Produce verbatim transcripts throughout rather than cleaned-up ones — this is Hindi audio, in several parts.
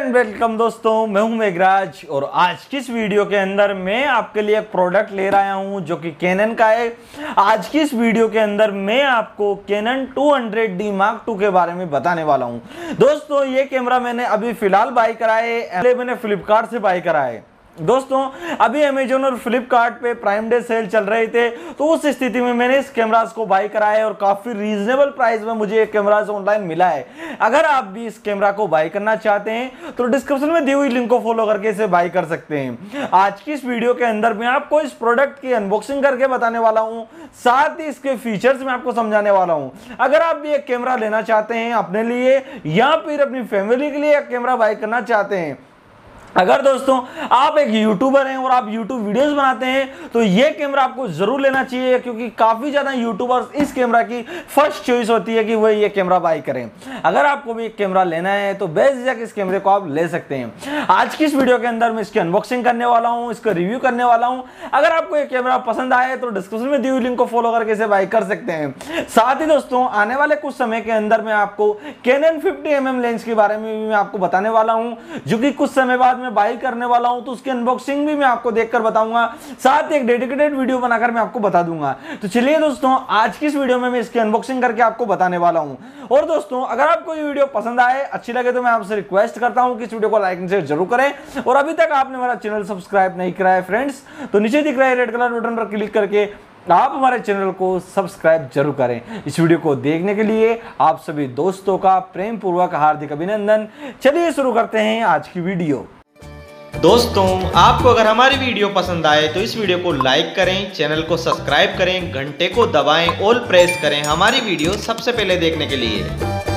एंड वेलकम दोस्तों, मैं हूं मेघराज और आज की इस वीडियो के अंदर मैं आपके लिए एक प्रोडक्ट ले आया हूं जो कि कैनन का है। आज की इस वीडियो के अंदर मैं आपको Canon two hundred D mark two के बारे में बताने वाला हूं। दोस्तों ये कैमरा मैंने अभी फिलहाल बाय करा है, मैंने फ्लिपकार्ट से बाय करा है। दोस्तों अभी अमेजोन और फ्लिपकार्ट पे प्राइम डे सेल चल रहे थे, तो उस स्थिति में मैंने इस कैमरास को बाय करा है और काफी रीजनेबल प्राइस में मुझे ये कैमरास ऑनलाइन मिला है। अगर आप भी इस कैमरा को बाय करना चाहते हैं तो डिस्क्रिप्शन में दी हुई लिंक को फॉलो करके इसे बाय कर सकते हैं। आज की इस वीडियो के अंदर मैं आपको इस प्रोडक्ट की अनबॉक्सिंग करके बताने वाला हूं, साथ ही इसके फीचर्स मैं आपको समझाने वाला हूं। अगर आप भी एक कैमरा लेना चाहते हैं अपने लिए या फिर अपनी फैमिली के लिए एक कैमरा बाय करना चाहते हैं, अगर दोस्तों आप एक यूट्यूबर हैं और आप यूट्यूब वीडियोस बनाते हैं तो ये कैमरा आपको जरूर लेना चाहिए, क्योंकि काफी ज्यादा यूट्यूबर्स इस कैमरा की फर्स्ट चॉइस होती है कि वह ये कैमरा बाय करें। अगर आपको भी एक कैमरा लेना है तो बेझिझक इस कैमरे को आप ले सकते हैं। आज की इस वीडियो के अंदर मैं इसकी अनबॉक्सिंग करने वाला हूं, इसका रिव्यू करने वाला हूं। अगर आपको ये कैमरा पसंद आए तो डिस्क्रिप्शन में दी हुई लिंक को फॉलो करके इसे बाय कर सकते हैं। साथ ही दोस्तों आने वाले कुछ समय के अंदर मैं आपको Canon fifty M M lens के बारे में भी मैं आपको बताने वाला हूं, जो कि कुछ समय बाद मैं बाय करने वाला हूं, तो उसकी अनबॉक्सिंग भी मैं आपको देखकर बताऊंगा, साथ ही एक डेडिकेटेड वीडियो बनाकर मैं आपको बता दूंगा। तो चलिए दोस्तों आज की इस वीडियो में मैं इसकी अनबॉक्सिंग करके आपको बताने वाला हूं। और दोस्तों अगर आपको ये वीडियो पसंद आए, अच्छी लगे, तो मैं आपसे रिक्वेस्ट करता हूं कि इस वीडियो को लाइक एंड शेयर जरूर करें। और अभी तक आपने हमारा चैनल सब्सक्राइब नहीं करा है फ्रेंड्स, तो नीचे दिख रहा है रेड कलर बटन पर क्लिक करके आप हमारे चैनल को सब्सक्राइब जरूर करें। इस वीडियो को देखने के लिए आप सभी दोस्तों का प्रेम पूर्वक हार्दिक अभिनंदन। चलिए शुरू करते हैं आज की वीडियो। दोस्तों आपको अगर हमारी वीडियो पसंद आए तो इस वीडियो को लाइक करें, चैनल को सब्सक्राइब करें, घंटे को दबाएं, ऑल प्रेस करें हमारी वीडियो सबसे पहले देखने के लिए।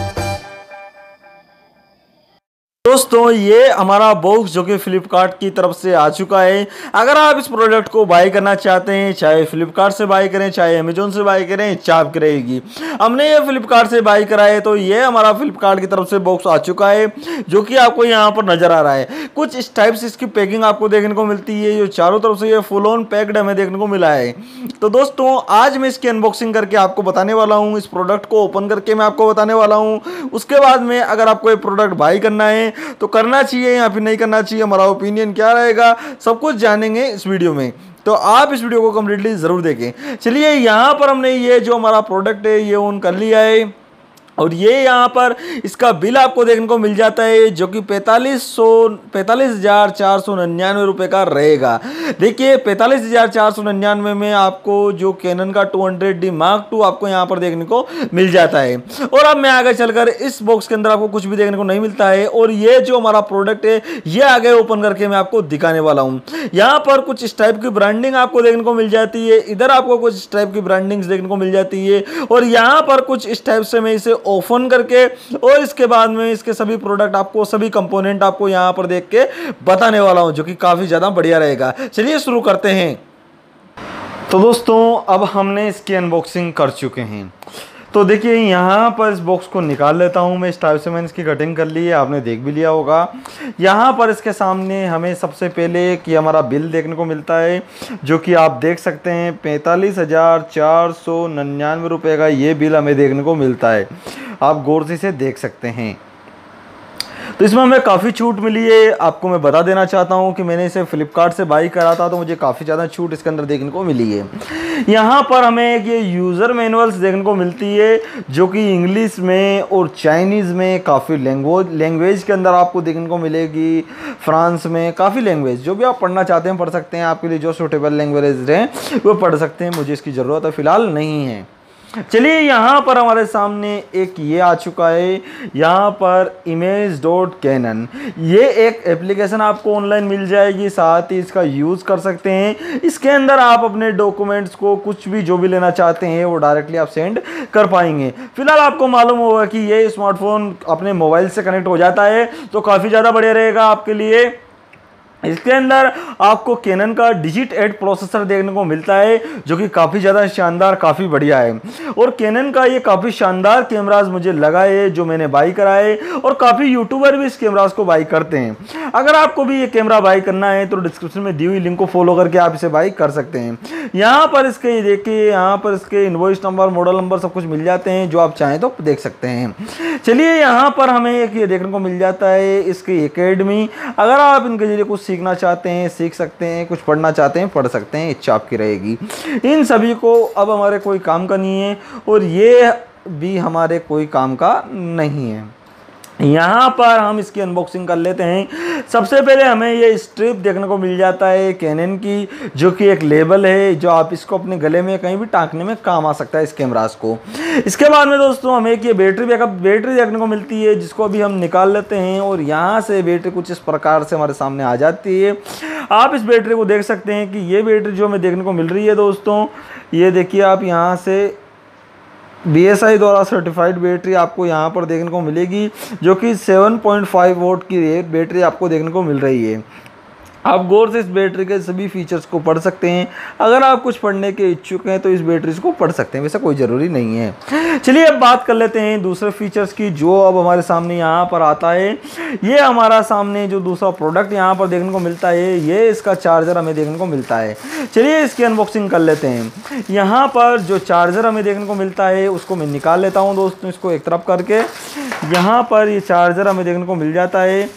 दोस्तों ये हमारा बॉक्स जो कि फ्लिपकार्ट की तरफ से आ चुका है। अगर आप इस प्रोडक्ट को बाय करना चाहते हैं, चाहे फ्लिपकार्ट से बाय करें, चाहे अमेजोन से बाय करें, चाप करेगी। हमने ये फ्लिपकार्ट से बाय करा है, तो ये हमारा फ्लिपकार्ट की तरफ से बॉक्स आ चुका है, जो कि आपको यहाँ पर नजर आ रहा है। कुछ इस टाइप से इसकी पैकिंग आपको देखने को मिलती है, जो चारों तरफ से ये फुल ऑन पैक्ड हमें देखने को मिला है। तो दोस्तों आज मैं इसकी अनबॉक्सिंग करके आपको बताने वाला हूँ, इस प्रोडक्ट को ओपन करके मैं आपको बताने वाला हूँ। उसके बाद में अगर आपको ये प्रोडक्ट बाय करना है तो करना चाहिए या फिर नहीं करना चाहिए, हमारा ओपिनियन क्या रहेगा, सब कुछ जानेंगे इस वीडियो में। तो आप इस वीडियो को कंप्लीटली जरूर देखें। चलिए यहाँ पर हमने ये जो हमारा प्रोडक्ट है ये ऑन कर लिया है, और ये यहाँ पर इसका बिल आपको देखने को मिल जाता है, जो कि पैंतालीस सौ पैंतालीस हजार चार सौ निन्यानवे रुपये का रहेगा। देखिए पैंतालीस हजार चार सौ निन्यानवे में आपको जो कैनन का two hundred D mark two आपको यहाँ पर देखने को मिल जाता है। और अब मैं आगे चलकर इस बॉक्स के अंदर आपको कुछ भी देखने को नहीं मिलता है, और ये जो हमारा प्रोडक्ट है ये आगे ओपन करके मैं आपको दिखाने वाला हूँ। यहाँ पर कुछ इस टाइप की ब्रांडिंग आपको देखने को मिल जाती है, इधर आपको कुछ इस टाइप की ब्रांडिंग देखने को मिल जाती है, और यहाँ पर कुछ इस टाइप से मैं इसे ओपन करके और इसके बाद में इसके सभी प्रोडक्ट आपको, सभी कंपोनेंट आपको यहां पर देख के बताने वाला हूं, जो कि काफी ज्यादा बढ़िया रहेगा। चलिए शुरू करते हैं। तो दोस्तों अब हमने इसकी अनबॉक्सिंग कर चुके हैं, तो देखिए यहाँ पर इस बॉक्स को निकाल लेता हूँ मैं। इस टाइप से मैंने इसकी कटिंग कर ली है, आपने देख भी लिया होगा। यहाँ पर इसके सामने हमें सबसे पहले कि हमारा बिल देखने को मिलता है, जो कि आप देख सकते हैं पैंतालीस हजार चार सौ निन्यानवे रुपये का ये बिल हमें देखने को मिलता है। आप गौर से इसे देख सकते हैं। तो इसमें हमें काफ़ी छूट मिली है। आपको मैं बता देना चाहता हूं कि मैंने इसे फ्लिपकार्ट से बाई करा था, तो मुझे काफ़ी ज़्यादा छूट इसके अंदर देखने को मिली है। यहाँ पर हमें एक ये यूज़र मैनुअल्स देखने को मिलती है, जो कि इंग्लिश में और चाइनीज़ में काफ़ी लैंग्वेज लैंग्वेज के अंदर आपको देखने को मिलेगी। फ्रांस में काफ़ी लैंग्वेज, जो भी आप पढ़ना चाहते हैं पढ़ सकते हैं। आपके लिए जो सूटेबल लैंग्वेज हैं वो पढ़ सकते हैं। मुझे इसकी ज़रूरत है फ़िलहाल नहीं है। चलिए यहाँ पर हमारे सामने एक ये आ चुका है, यहाँ पर इमेज डॉट कैनन, ये एक एप्लीकेशन आपको ऑनलाइन मिल जाएगी, साथ ही इसका यूज़ कर सकते हैं। इसके अंदर आप अपने डॉक्यूमेंट्स को, कुछ भी जो भी लेना चाहते हैं वो डायरेक्टली आप सेंड कर पाएंगे। फिलहाल आपको मालूम होगा कि ये स्मार्टफोन अपने मोबाइल से कनेक्ट हो जाता है, तो काफ़ी ज़्यादा बढ़िया रहेगा आपके लिए। इसके अंदर आपको कैनन का डिजिट एट प्रोसेसर देखने को मिलता है जो कि काफ़ी ज़्यादा शानदार, काफ़ी बढ़िया है। और कैनन का ये काफ़ी शानदार कैमराज मुझे लगा है जो मैंने बाई करा है, और काफ़ी यूट्यूबर भी इस कैमराज को बाई करते हैं। अगर आपको भी ये कैमरा बाई करना है तो डिस्क्रिप्शन में दी हुई लिंक को फॉलो करके आप इसे बाई कर सकते हैं। यहाँ पर इसके ये देखिए, यहाँ पर इसके इनवॉइस नंबर, मॉडल नंबर सब कुछ मिल जाते हैं, जो आप चाहें तो देख सकते हैं। चलिए यहाँ पर हमें एक ये देखने को मिल जाता है इसकी एकेडमी। अगर आप इनके जरिए कुछ सीखना चाहते हैं सीख सकते हैं, कुछ पढ़ना चाहते हैं पढ़ सकते हैं, इच्छा आपकी रहेगी। इन सभी को अब हमारे कोई काम का नहीं है, और ये भी हमारे कोई काम का नहीं है। यहाँ पर हम इसकी अनबॉक्सिंग कर लेते हैं। सबसे पहले हमें ये स्ट्रिप देखने को मिल जाता है कैनन की, जो कि एक लेबल है जो आप इसको अपने गले में कहीं भी टांगने में काम आ सकता है इस कैमरास को। इसके बाद में दोस्तों हमें एक ये बैटरी बैकअप बैटरी देखने को मिलती है, जिसको अभी हम निकाल लेते हैं, और यहाँ से बैटरी कुछ इस प्रकार से हमारे सामने आ जाती है। आप इस बैटरी को देख सकते हैं कि ये बैटरी जो हमें देखने को मिल रही है दोस्तों, ये देखिए आप यहाँ से बी एस आई द्वारा सर्टिफाइड बैटरी आपको यहाँ पर देखने को मिलेगी, जो कि सेवन पॉइंट फाइव वोल्ट की बैटरी आपको देखने को मिल रही है। आप गौर से इस बैटरी के सभी फीचर्स को पढ़ सकते हैं। अगर आप कुछ पढ़ने के इच्छुक हैं तो इस बैटरी को पढ़ सकते हैं, वैसा कोई ज़रूरी नहीं है। चलिए अब बात कर लेते हैं दूसरे फीचर्स की, जो अब हमारे सामने यहाँ पर आता है। ये हमारा सामने जो दूसरा प्रोडक्ट यहाँ पर देखने को मिलता है, ये इसका चार्जर हमें देखने को मिलता है। चलिए इसकी अनबॉक्सिंग कर लेते हैं। यहाँ पर जो चार्जर हमें देखने को मिलता है उसको मैं निकाल लेता हूँ दोस्तों, इसको एक तरफ करके। यहाँ पर ये चार्जर हमें देखने को मिल जाता है,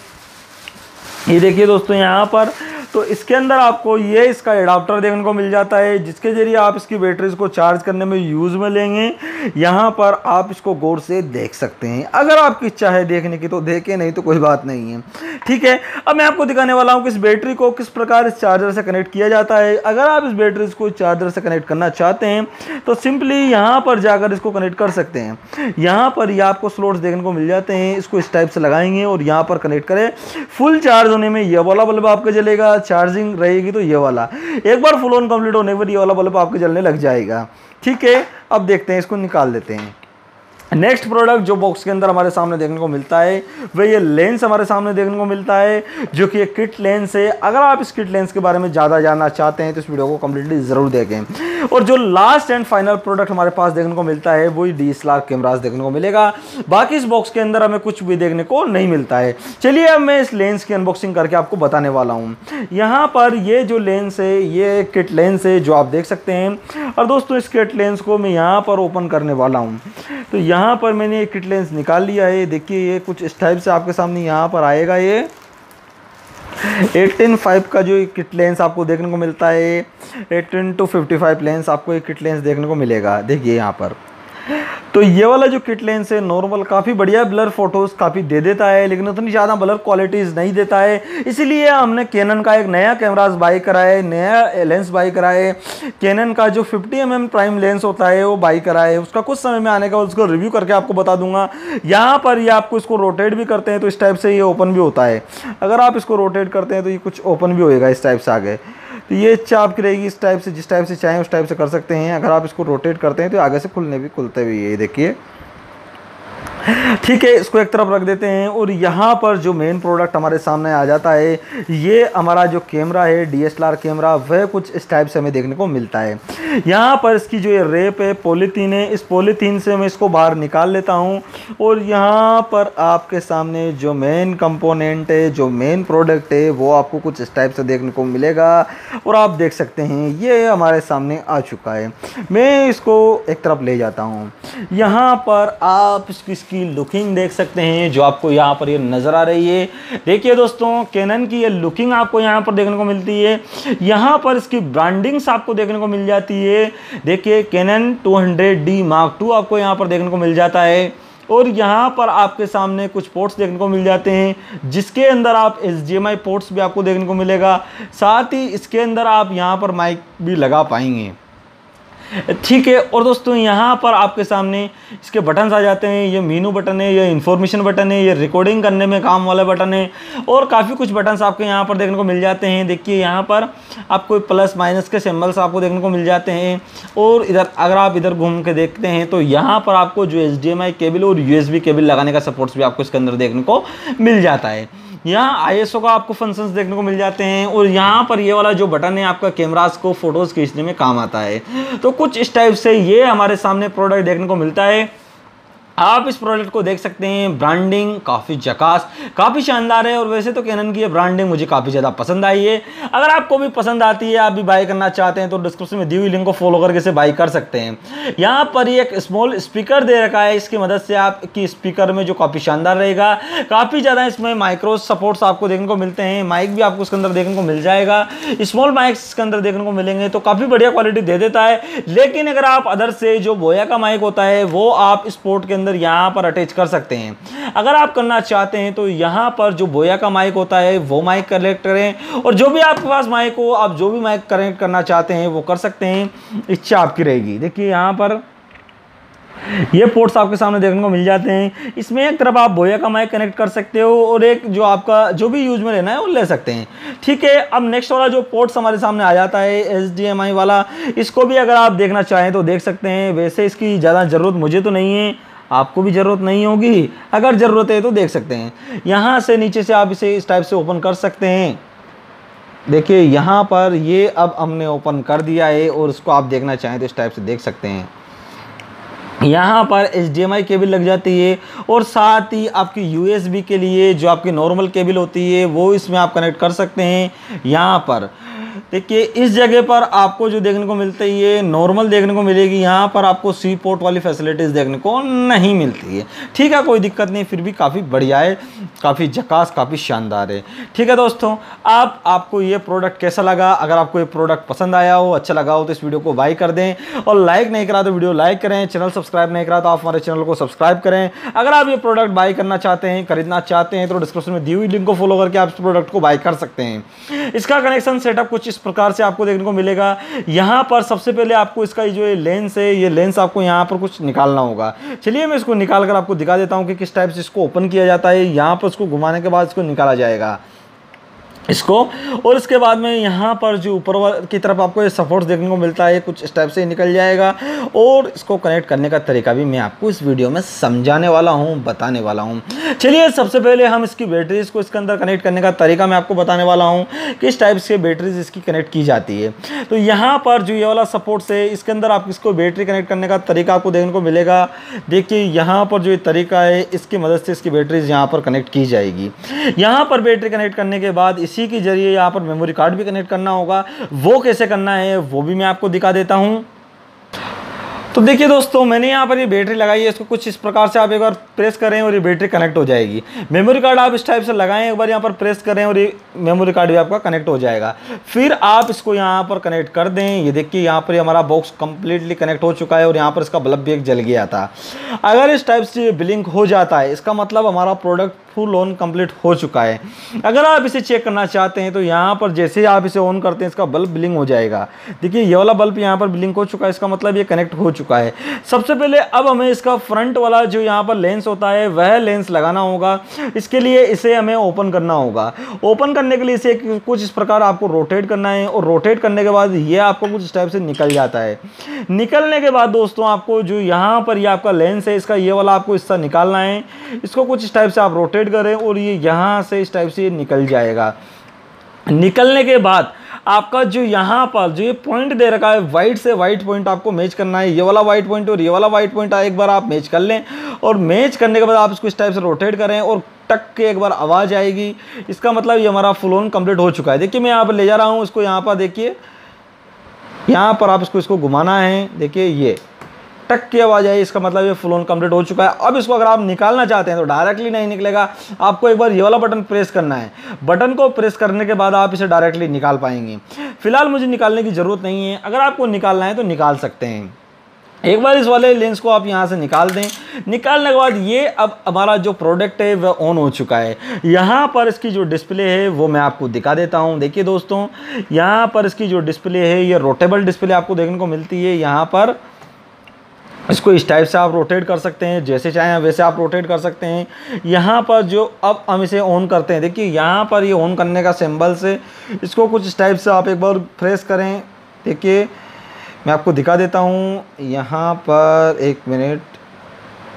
ये देखिए दोस्तों यहाँ पर। तो इसके अंदर आपको ये इसका एडाप्टर देखने को मिल जाता है, जिसके जरिए आप इसकी बैटरीज को चार्ज करने में यूज़ में लेंगे। यहाँ पर आप इसको गौर से देख सकते हैं। अगर आपकी इच्छा है देखने की तो देखें, नहीं तो कोई बात नहीं है, ठीक है। अब मैं आपको दिखाने वाला हूँ कि इस बैटरी को किस प्रकार इस चार्जर से कनेक्ट किया जाता है। अगर आप इस बैटरीज को चार्जर से कनेक्ट करना चाहते हैं तो सिंपली यहाँ पर जाकर इसको कनेक्ट कर सकते हैं। यहाँ पर ये आपको स्लॉट्स देखने को मिल जाते हैं, इसको इस टाइप से लगाएंगे और यहाँ पर कनेक्ट करें। फुल चार्ज होने में ये वाला बल्ब आपका जलेगा, चार्जिंग रहेगी तो ये वाला। एक बार फुल ऑन कंप्लीट होने पर ये वाला बल्ब आपके जलने लग जाएगा, ठीक है। अब देखते हैं, इसको निकाल देते हैं। नेक्स्ट प्रोडक्ट जो बॉक्स के अंदर हमारे सामने देखने को मिलता है वह ये लेंस हमारे सामने देखने को मिलता है, जो कि एक किट लेंस है। अगर आप इस किट लेंस के बारे में ज़्यादा जानना चाहते हैं तो इस वीडियो को कम्प्लीटली ज़रूर देखें। और जो लास्ट एंड फाइनल प्रोडक्ट हमारे पास देखने को मिलता है वही D S L R cameras देखने को मिलेगा। बाकी इस बॉक्स के अंदर हमें कुछ भी देखने को नहीं मिलता है। चलिए अब मैं इस लेंस की अनबॉक्सिंग करके आपको बताने वाला हूँ। यहाँ पर ये जो लेंस है ये किट लेंस है जो आप देख सकते हैं। और दोस्तों इस किट लेंस को मैं यहाँ पर ओपन करने वाला हूँ। तो यहाँ पर मैंने ये किट लेंस निकाल लिया है। देखिए ये कुछ इस टाइप से आपके सामने यहाँ पर आएगा। ये एटीन फाइव का जो किट लेंस आपको देखने को मिलता है, eighteen two fifty five lens आपको एक किट लेंस देखने को मिलेगा। देखिए यहाँ पर तो ये वाला जो किट लेंस है नॉर्मल काफ़ी बढ़िया ब्लर फोटोज़ काफ़ी दे देता है, लेकिन उतनी ज़्यादा ब्लर क्वालिटीज़ नहीं देता है। इसीलिए हमने कैनन का एक नया कैमरास बाई करा है, नया लेंस बाई करा है। कैनन का जो fifty M M prime lens होता है वो बाई करा है। उसका कुछ समय में आने का उसको रिव्यू करके आपको बता दूंगा। यहाँ पर ये आपको इसको रोटेट भी करते हैं तो इस टाइप से ये ओपन भी होता है। अगर आप इसको रोटेट करते हैं तो ये कुछ ओपन भी होएगा इस टाइप से आगे। तो ये इच्छा आपकी रहेगी इस टाइप से, जिस टाइप से चाहें उस टाइप से कर सकते हैं। अगर आप इसको रोटेट करते हैं तो आगे से खुलने भी खुलते भी ये देखिए, ठीक है। इसको एक तरफ रख देते हैं। और यहाँ पर जो मेन प्रोडक्ट हमारे सामने आ जाता है, ये हमारा जो कैमरा है D S L R camera, वह कुछ इस टाइप से हमें देखने को मिलता है। यहाँ पर इसकी जो ये रेप है पॉलीथीन है, इस पॉलीथीन से मैं इसको बाहर निकाल लेता हूँ। और यहाँ पर आपके सामने जो मेन कंपोनेंट है, जो मेन प्रोडक्ट है, वो आपको कुछ इस टाइप से देखने को मिलेगा। और आप देख सकते हैं ये हमारे सामने आ चुका है। मैं इसको एक तरफ ले जाता हूँ। यहाँ पर आप इसकी की लुकिंग देख सकते हैं जो आपको यहाँ पर ये नज़र आ रही है। देखिए दोस्तों कैनन की ये लुकिंग आपको यहाँ पर देखने को मिलती है। यहाँ पर इसकी ब्रांडिंग्स आपको देखने को मिल जाती है। देखिए Canon two hundred D mark two आपको यहाँ पर देखने को मिल जाता है। और यहाँ पर आपके सामने कुछ पोर्ट्स देखने को मिल जाते हैं, जिसके अंदर आप H D M I ports भी आपको देखने को मिलेगा। साथ ही इसके अंदर आप यहाँ पर माइक भी लगा पाएंगे, ठीक है। और दोस्तों यहाँ पर आपके सामने इसके बटन्स आ जाते हैं। ये मीनू बटन है, ये इन्फॉर्मेशन बटन है, ये रिकॉर्डिंग करने में काम वाला बटन है, और काफ़ी कुछ बटन्स आपके यहाँ पर देखने को मिल जाते हैं। देखिए यहाँ पर आपको प्लस माइनस के सिंबल्स आपको देखने को मिल जाते हैं। और इधर अगर आप इधर घूम के देखते हैं तो यहाँ पर आपको जो H D M I cable और यू एस बी केबल लगाने का सपोर्ट्स भी आपको इसके अंदर देखने को मिल जाता है। यहाँ आई एस ओ का आपको फंक्शंस देखने को मिल जाते हैं और यहाँ पर ये वाला जो बटन है आपका कैमरास को फोटोज़ खींचने में काम आता है। तो कुछ इस टाइप से ये हमारे सामने प्रोडक्ट देखने को मिलता है। आप इस प्रोडक्ट को देख सकते हैं, ब्रांडिंग काफ़ी झकास, काफ़ी शानदार है और वैसे तो कैनन की ये ब्रांडिंग मुझे काफ़ी ज़्यादा पसंद आई है। अगर आपको भी पसंद आती है, आप भी बाय करना चाहते हैं तो डिस्क्रिप्शन में दी हुई लिंक को फॉलो करके इसे बाय कर सकते हैं। यहाँ पर ये एक स्मॉल स्पीकर दे रखा है, इसकी मदद से आपकी स्पीकर में जो काफ़ी शानदार रहेगा। काफ़ी ज़्यादा इसमें माइक्रो सपोर्ट्स आपको देखने को मिलते हैं, माइक भी आपको उसके अंदर देखने को मिल जाएगा, स्मॉल माइक्स इसके अंदर देखने को मिलेंगे, तो काफ़ी बढ़िया क्वालिटी दे देता है। लेकिन अगर आप अदर से जो बोया का माइक होता है वो आप स्पोर्ट के अंदर यहाँ पर अटैच कर सकते हैं। अगर आप करना चाहते हैं तो यहाँ पर जो बोया का माइक होता है वो माइक कनेक्ट करें और जो भी आपके पास माइक हो, आप जो भी माइक कनेक्ट करना चाहते हैं वो कर सकते हैं, इच्छा आपकी रहेगी। देखिए यहाँ पर ये पोर्ट्स आपके सामने देखने को मिल जाते हैं। इसमें एक तरफ आप बोया का माइक कनेक्ट कर सकते हो और एक जो आपका जो भी यूज में लेना है वो ले सकते हैं। ठीक है, अब नेक्स्ट वाला जो पोर्ट्स हमारे सामने आ जाता है एच डी एम आई वाला, इसको भी अगर आप देखना चाहें तो देख सकते हैं। वैसे इसकी ज़्यादा ज़रूरत मुझे तो नहीं है, आपको भी ज़रूरत नहीं होगी, अगर ज़रूरत है तो देख सकते हैं। यहाँ से नीचे से आप इसे इस टाइप से ओपन कर सकते हैं। देखिए यहाँ पर ये अब हमने ओपन कर दिया है और इसको आप देखना चाहें तो इस टाइप से देख सकते हैं। यहाँ पर H D M I cable लग जाती है और साथ ही आपकी यू एस बी के लिए जो आपकी नॉर्मल केबल होती है वो इसमें आप कनेक्ट कर सकते हैं। यहाँ पर देखिए इस जगह पर आपको जो देखने को मिलती है ये नॉर्मल देखने को मिलेगी, यहाँ पर आपको सी पोर्ट वाली फैसिलिटीज़ देखने को नहीं मिलती है। ठीक है, कोई दिक्कत नहीं, फिर भी काफ़ी बढ़िया है, काफ़ी झकास, काफ़ी शानदार है। ठीक है दोस्तों, आप आपको ये प्रोडक्ट कैसा लगा? अगर आपको ये प्रोडक्ट पसंद आया हो, अच्छा लगा हो तो इस वीडियो को बाय कर दें और लाइक नहीं करा तो वीडियो लाइक करें, चैनल सब्सक्राइब नहीं करा तो आप हमारे चैनल को सब्सक्राइब करें। अगर आप ये प्रोडक्ट बाय करना चाहते हैं, खरीदना चाहते हैं तो डिस्क्रिप्शन में दी हुई लिंक को फॉलो करके आप इस प्रोडक्ट को बाय कर सकते हैं। इसका कनेक्शन सेटअप कुछ इस प्रकार से आपको देखने को मिलेगा। यहाँ पर सबसे पहले आपको इसका जो ये लेंस है, ये लेंस आपको यहाँ पर कुछ निकालना होगा। चलिए मैं इसको निकाल कर आपको दिखा देता हूँ कि किस टाइप से इसको ओपन किया जाता है। यहाँ पर इसको घुमाने के बाद इसको निकाला जाएगा इसको, और इसके बाद में यहाँ पर जो ऊपर की तरफ आपको ये सपोर्ट देखने को मिलता है, कुछ इस टाइप से निकल जाएगा। और इसको कनेक्ट करने का तरीका भी मैं आपको इस वीडियो में समझाने वाला हूँ, बताने वाला हूँ। चलिए सबसे पहले हम इसकी बैटरीज को इसके अंदर कनेक्ट करने का तरीका मैं आपको बताने वाला हूँ, किस टाइप से बैटरीज इसकी कनेक्ट की जाती है। तो यहाँ पर जो ये वाला सपोर्ट है इसके अंदर आप इसको बैटरी कनेक्ट करने का तरीका आपको देखने को मिलेगा। देखिए यहाँ पर जो ये तरीका है इसकी मदद से इसकी बैटरीज यहाँ पर कनेक्ट की जाएगी। यहाँ पर बैटरी कनेक्ट करने के बाद इसी के जरिए यहाँ पर मेमोरी कार्ड भी कनेक्ट करना होगा। वो कैसे करना है वो भी मैं आपको दिखा देता हूँ। तो देखिए दोस्तों, मैंने यहाँ पर ये बैटरी लगाई है, इसको कुछ इस प्रकार से आप एक बार प्रेस करें और ये बैटरी कनेक्ट हो जाएगी। मेमोरी कार्ड आप इस टाइप से लगाएं, एक बार यहाँ पर प्रेस करें और ये मेमोरी कार्ड भी आपका कनेक्ट हो जाएगा। फिर आप इसको यहाँ पर कनेक्ट कर दें। ये देखिए यहाँ पर हमारा बॉक्स कंप्लीटली कनेक्ट हो चुका है और यहाँ पर इसका बल्ब भी एक जल गया था। अगर इस टाइप से ब्लिंक हो जाता है इसका मतलब हमारा प्रोडक्ट फुल ऑन कंप्लीट हो चुका है। अगर आप इसे चेक करना चाहते हैं तो यहाँ पर जैसे ही आप इसे ऑन करते हैं इसका बल्ब ब्लिंक हो जाएगा। देखिए ये वाला बल्ब यहाँ पर ब्लिंक हो चुका है, इसका मतलब ये कनेक्ट हो चुका है। सबसे पहले अब हमें इसका फ्रंट वाला जो यहाँ पर लेंस होता है वह लेंस लगाना होगा। इसके लिए इसे हमें ओपन करना होगा। ओपन करने के लिए इसे कुछ इस प्रकार आपको रोटेट करना है और रोटेट करने के बाद ये आपको कुछ इस टाइप से निकल जाता है। निकलने के बाद दोस्तों आपको जो यहाँ पर ये आपका लेंस है इसका ये वाला आपको हिस्सा निकालना है। इसको कुछ इस टाइप से आप रोटेट करें और ये यहाँ से इस टाइप से निकल जाएगा। निकलने के बाद आपका जो यहाँ पर जो ये पॉइंट दे रखा है वाइट से वाइट पॉइंट आपको मैच करना है। ये वाला वाइट पॉइंट और ये वाला वाइट पॉइंट एक बार आप मैच कर लें और मैच करने के बाद आप इसको इस टाइप से रोटेट करें और टक के एक बार आवाज़ आएगी। इसका मतलब ये हमारा फुल ऑन कंप्लीट हो चुका है। देखिए मैं यहाँ पर ले जा रहा हूँ इसको, यहाँ पर देखिए यहाँ पर आप इसको इसको घुमाना है। देखिए ये टक की आवाज़ आई, इसका मतलब ये फुल ऑन कंप्लीट हो चुका है। अब इसको अगर आप निकालना चाहते हैं तो डायरेक्टली नहीं निकलेगा, आपको एक बार ये वाला बटन प्रेस करना है। बटन को प्रेस करने के बाद आप इसे डायरेक्टली निकाल पाएंगे। फिलहाल मुझे निकालने की ज़रूरत नहीं है, अगर आपको निकालना है तो निकाल सकते हैं। एक बार इस वाले लेंस को आप यहाँ से निकाल दें। निकालने के बाद ये अब हमारा जो प्रोडक्ट है वह ऑन हो चुका है। यहाँ पर इसकी जो डिस्प्ले है वो मैं आपको दिखा देता हूँ। देखिए दोस्तों, यहाँ पर इसकी जो डिस्प्ले है ये रोटेबल डिस्प्ले आपको देखने को मिलती है। यहाँ पर इसको इस टाइप से आप रोटेट कर सकते हैं, जैसे चाहें वैसे आप रोटेट कर सकते हैं। यहाँ पर जो अब हम इसे ऑन करते हैं, देखिए यहाँ पर ये ऑन करने का सिंबल से इसको कुछ इस टाइप से आप एक बार प्रेस करें। देखिए मैं आपको दिखा देता हूँ। यहाँ पर एक मिनट,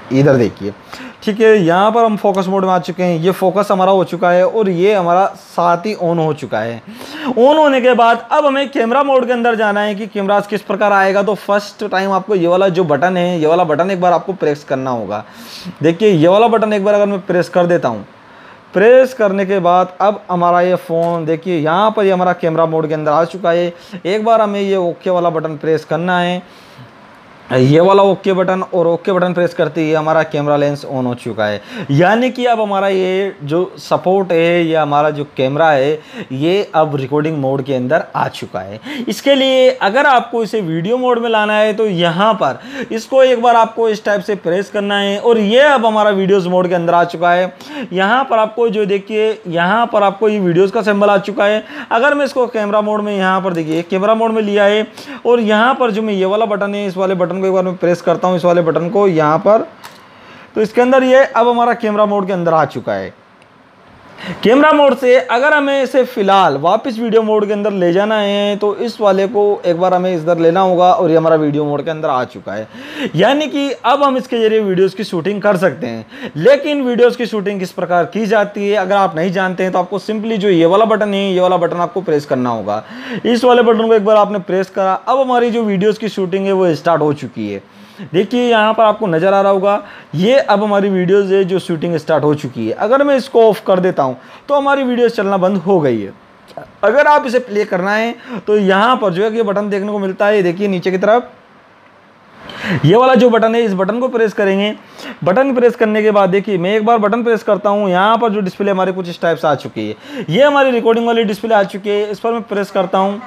इधर देखिए, ठीक है। यहाँ पर हम फोकस मोड में आ चुके हैं, ये फोकस हमारा हो चुका है और ये हमारा साथ ही ऑन हो चुका है। ऑन होने के बाद अब हमें कैमरा मोड के अंदर जाना है कि कैमरा किस प्रकार आएगा। तो फर्स्ट टाइम आपको ये वाला जो बटन है, ये वाला बटन एक बार आपको प्रेस करना होगा। देखिए ये वाला बटन एक बार अगर मैं प्रेस कर देता हूँ, प्रेस करने के बाद अब हमारा ये फ़ोन देखिए यहाँ पर ये हमारा कैमरा मोड के अंदर आ चुका है। एक बार हमें ये ओके वाला बटन प्रेस करना है, ये वाला ओके बटन, और ओके बटन प्रेस करते ही हमारा कैमरा लेंस ऑन हो चुका है। यानी कि अब हमारा ये जो सपोर्ट है, या हमारा जो कैमरा है, ये अब रिकॉर्डिंग मोड के अंदर आ चुका है। इसके लिए अगर आपको इसे वीडियो मोड में लाना है तो यहाँ पर इसको एक बार आपको इस टाइप से प्रेस करना है और ये अब हमारा वीडियोज़ मोड के अंदर आ चुका है। यहाँ पर आपको जो देखिए, यहाँ पर आपको ये वीडियोज़ का सिंबल आ चुका है। अगर मैं इसको कैमरा मोड में, यहाँ पर देखिए कैमरा मोड में लिया है और यहाँ पर जो मैं ये वाला बटन है, इस वाले बटन को एक बार मैं प्रेस करता हूं, इस वाले बटन को यहाँ पर, तो इसके अंदर ये अब हमारा कैमरा मोड के अंदर आ चुका है। कैमरा मोड से अगर हमें इसे फिलहाल वापस वीडियो मोड के अंदर ले जाना है तो इस वाले को एक बार हमें इधर लेना होगा और ये हमारा वीडियो मोड के अंदर आ चुका है। यानी कि अब हम इसके जरिए वीडियोस की शूटिंग कर सकते हैं। लेकिन वीडियोस की शूटिंग किस प्रकार की जाती है अगर आप नहीं जानते हैं तो आपको सिंपली जो ये वाला बटन है, ये वाला बटन आपको प्रेस करना होगा। इस वाले बटन को एक बार आपने प्रेस करा, अब हमारी जो वीडियोज़ की शूटिंग है वो स्टार्ट हो चुकी है। देखिए यहाँ पर आपको नज़र आ रहा होगा, ये अब हमारी वीडियोज़ है जो शूटिंग स्टार्ट हो चुकी है। अगर मैं इसको ऑफ कर देता हूँ तो हमारी वीडियोज़ चलना बंद हो गई है। अगर आप इसे प्ले करना है तो यहाँ पर जो है कि बटन देखने को मिलता है, ये देखिए नीचे की तरफ ये वाला जो बटन है, इस बटन को प्रेस करेंगे। बटन प्रेस करने के बाद देखिए मैं एक बार बटन प्रेस करता हूँ, यहाँ पर जो डिस्प्ले हमारे कुछ इस टाइप से आ चुकी है। ये हमारी रिकॉर्डिंग वाली डिस्प्ले आ चुकी है। इस पर मैं प्रेस करता हूँ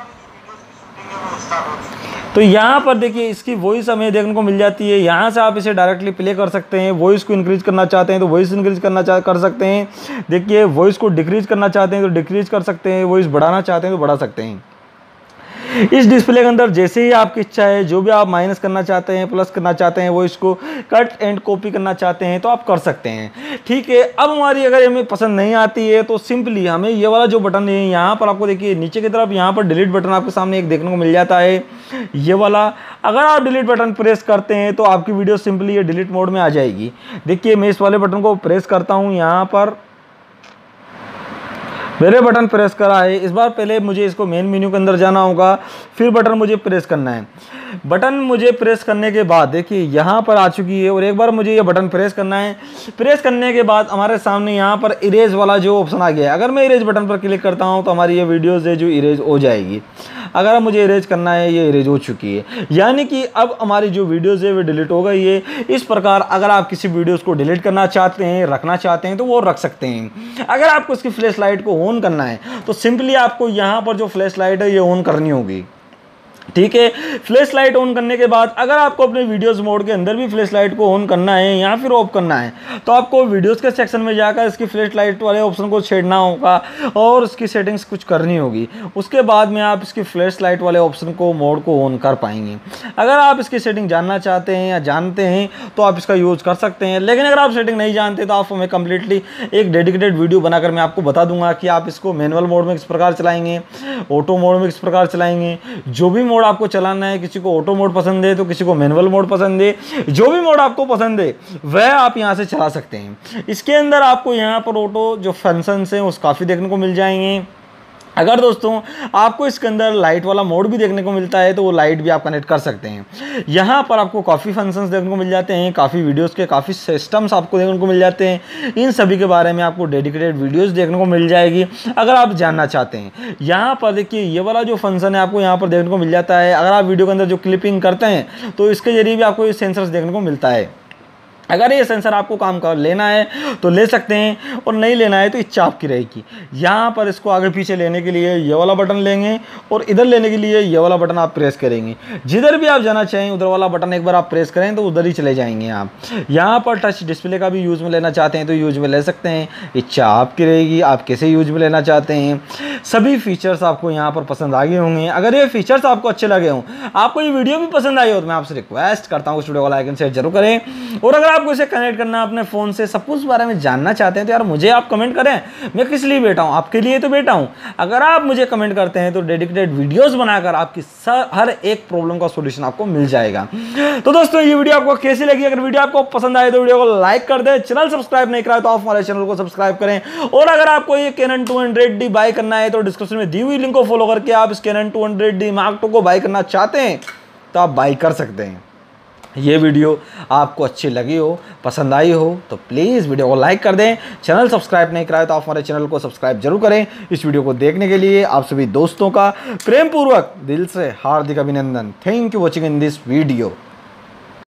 तो यहाँ पर देखिए इसकी वॉइस हमें देखने को मिल जाती है। यहाँ से आप इसे डायरेक्टली प्ले कर सकते हैं। वॉइस को इंक्रीज करना चाहते हैं तो वॉइस इंक्रीज करना चाह कर सकते हैं। देखिए वॉइस को डिक्रीज करना चाहते हैं तो डिक्रीज कर सकते हैं, वॉइस बढ़ाना चाहते हैं तो बढ़ा सकते हैं। इस डिस्प्ले के अंदर जैसे ही आपकी इच्छा है, जो भी आप माइनस करना चाहते हैं, प्लस करना चाहते हैं, वो इसको कट एंड कॉपी करना चाहते हैं तो आप कर सकते हैं। ठीक है, अब हमारी अगर हमें पसंद नहीं आती है तो सिंपली हमें ये वाला जो बटन है यहाँ पर आपको देखिए नीचे की तरफ यहाँ पर डिलीट बटन आपके सामने एक देखने को मिल जाता है, ये वाला। अगर आप डिलीट बटन प्रेस करते हैं तो आपकी वीडियो सिंपली ये डिलीट मोड में आ जाएगी। देखिए मैं इस वाले बटन को प्रेस करता हूँ, यहाँ पर मेरे बटन प्रेस करा है। इस बार पहले मुझे इसको मेन मेन्यू के अंदर जाना होगा, फिर बटन मुझे प्रेस करना है। बटन मुझे प्रेस करने के बाद देखिए यहाँ पर आ चुकी है और एक बार मुझे ये बटन प्रेस करना है। प्रेस करने के बाद हमारे सामने यहाँ पर इरेज वाला जो ऑप्शन आ गया है। अगर मैं इरेज बटन पर क्लिक करता हूँ तो हमारी ये वीडियोज़ है जो इरेज हो जाएगी। अगर मुझे इरेज करना है, ये इरेज हो चुकी है। यानी कि अब हमारी जो वीडियोज़ है वो डिलीट हो गई है। इस प्रकार अगर आप किसी वीडियोज़ को डिलीट करना चाहते हैं, रखना चाहते हैं तो वो रख सकते हैं। अगर आपको इसकी फ्लैश लाइट को ऑन करना है तो सिंपली आपको यहाँ पर जो फ्लैश लाइट है ये ऑन करनी होगी। ठीक है, फ्लैश लाइट ऑन करने के बाद अगर आपको अपने वीडियोस मोड के अंदर भी फ्लैश लाइट को ऑन करना है या फिर ऑफ करना है तो आपको वीडियोस के सेक्शन में जाकर इसकी फ्लैश लाइट वाले ऑप्शन को छेड़ना होगा और उसकी सेटिंग्स कुछ करनी होगी। उसके बाद में आप इसकी फ्लैश लाइट वाले ऑप्शन को मोड को ऑन कर पाएंगे। अगर आप इसकी सेटिंग जानना चाहते हैं या जानते हैं तो आप इसका यूज़ कर सकते हैं, लेकिन अगर आप सेटिंग नहीं जानते तो आप हमें कम्प्लीटली एक डेडिकेटेड वीडियो बनाकर मैं आपको बता दूंगा कि आप इसको मैनुअल मोड में किस प्रकार चलाएंगे, ऑटो मोड में किस प्रकार चलाएंगे। जो भी मोड आपको चलाना है, किसी को ऑटो मोड पसंद है तो किसी को मैनुअल मोड पसंद है, जो भी मोड आपको पसंद है वह आप यहां से चला सकते हैं। इसके अंदर आपको यहां पर ऑटो जो फंक्शंस हैं उस काफ़ी देखने को मिल जाएंगे। अगर दोस्तों आपको इसके अंदर लाइट वाला मोड भी देखने को मिलता है तो वो लाइट भी आप कनेक्ट कर सकते हैं। यहाँ पर आपको काफ़ी फंक्शंस देखने को मिल जाते हैं, काफ़ी वीडियोस के काफ़ी सिस्टम्स आपको देखने को मिल जाते हैं। इन सभी के बारे में आपको डेडिकेटेड वीडियोस देखने को मिल जाएगी अगर आप जानना चाहते हैं। यहाँ पर देखिए ये वाला जो फंक्शन है आपको यहाँ पर देखने को मिल जाता है। अगर आप वीडियो के अंदर जो क्लिपिंग करते हैं तो इसके जरिए भी आपको ये सेंसर्स देखने को मिलता है। अगर ये सेंसर आपको काम कर लेना है तो ले सकते हैं और नहीं लेना है तो इच्छा आपकी रहेगी। यहाँ पर इसको आगे पीछे लेने के लिए ये वाला बटन लेंगे और इधर लेने के लिए ये वाला बटन आप प्रेस करेंगे। जिधर भी आप जाना चाहें उधर वाला बटन एक बार आप प्रेस करें तो उधर ही चले जाएंगे आप। यहाँ पर टच डिस्प्ले का भी यूज़ में लेना चाहते हैं तो यूज में ले सकते हैं, इच्छा आपकी रहेगी आप कैसे यूज में लेना चाहते हैं। सभी फीचर्स आपको यहाँ पर पसंद आ गए होंगे। अगर ये फीचर्स आपको अच्छे लगे हों, आपको ये वीडियो भी पसंद आई हो तो मैं आपसे रिक्वेस्ट करता हूँ इस वीडियो को लाइक एंड शेयर जरूर करें और अगर आपको इसे कनेक्ट करना अपने फ़ोन से, सब कुछ बारे में जानना चाहते हैं तो यार मुझे आप कमेंट करें। मैं किस लिए बैठा हूँ, आपके लिए तो बैठा हूँ। अगर आप मुझे कमेंट करते हैं तो डेडिकेटेड वीडियोस बनाकर आपकी हर एक प्रॉब्लम का सॉल्यूशन आपको मिल जाएगा। तो दोस्तों ये वीडियो आपको कैसी लगी? अगर वीडियो आपको पसंद आए तो वीडियो को लाइक कर दें। चैनल सब्सक्राइब नहीं करा है तो आप हमारे चैनल को सब्सक्राइब करें। और अगर आपको ये Canon two hundred D buy करना है तो डिस्क्रिप्शन में दी हुई लिंक को फॉलो करके आप इस Canon two hundred D mark two को बाय करना चाहते हैं तो आप बाय कर सकते हैं। ये वीडियो आपको अच्छी लगी हो, पसंद आई हो तो प्लीज़ वीडियो को लाइक कर दें। चैनल सब्सक्राइब नहीं कराए तो आप हमारे चैनल को सब्सक्राइब जरूर करें। इस वीडियो को देखने के लिए आप सभी दोस्तों का प्रेम पूर्वक दिल से हार्दिक अभिनंदन। Thank you watching in this video.